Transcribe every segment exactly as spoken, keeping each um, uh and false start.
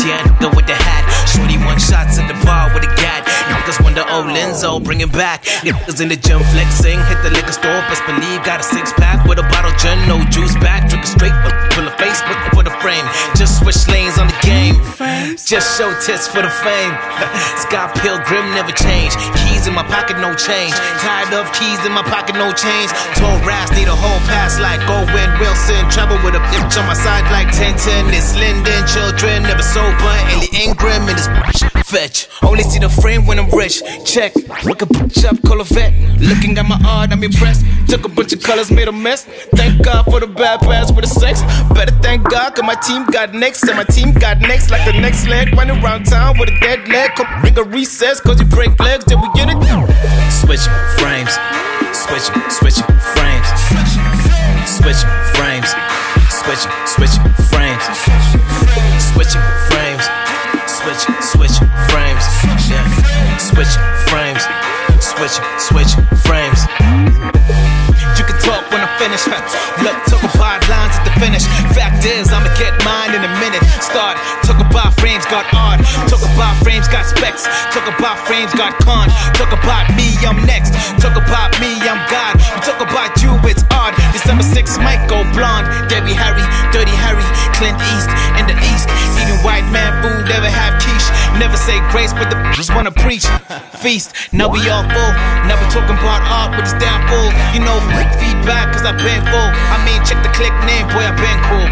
yeah, nigga with the hat. Shorty one shots at the bar with a gat. Niggas wonder, oh, Lenzo, bring it back. Niggas in the gym flexing, hit the liquor store, best believe, got a six pack with a bottle gin, no juice back. Drink it straight, but full of face, looking for the frame. Just switch lanes on the game, just show tits for the fame. Scott Pilgrim never change. Keys in my pocket, no change. Tired of keys in my pocket, no change. Tall rats need a whole pass like Owen Wilson. Travel with a bitch on my side like ten ten. It's Linden, children never sober. Ellie Ingram in this bitch. Fetch, only see the frame when I'm rich. Check, look a bitch up, call a vet. Looking at my art, I'm impressed. Took a bunch of colors, made a mess. Thank God for the bad pass with the sex. Better thank God, cause my team got next. And my team got next, like the next leg. Running around town with a dead leg. Come bring a recess, cause you break legs, then we get it. Switching frames, switching, switching frames, switching frames, switching, switching frames, switching frames, switching, switching frames, yeah, switching frames, switching, switching frames. You can talk when I'm finished. Look, talk about lines at the finish. Fact is, I'ma get mine in a minute. Start, talk about frames got art. Talk about frames got specs. Talk about frames got con. Talk about me, I'm next. Talk about me, I'm God. We talk about you, it's odd. December sixth might go blonde. Debbie Harry, Dirty Harry, Clint East in the East. Eating white man food, never have quiche. Never say grace, but the just wanna preach. Feast, now we all full. Now we talking about art, but it's damn full. You know, quick feedback, cause I've been full. I mean, check the click name, boy, I've been cool.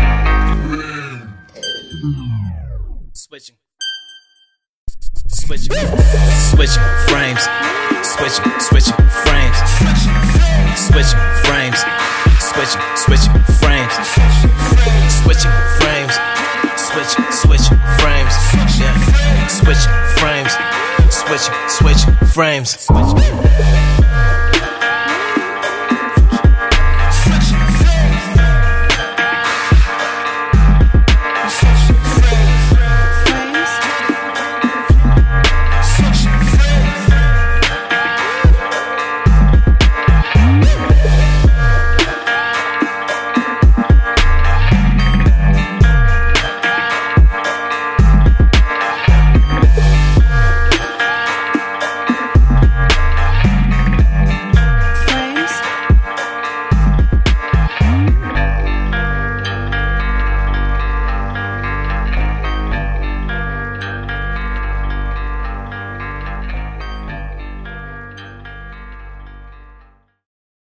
Switching. Switching. Switching frames. Switching, switching frames. Switching frames. Switching, switching frames. Switching frames. Switching, switching frames. Yeah. Switching frames. Switching, switching frames.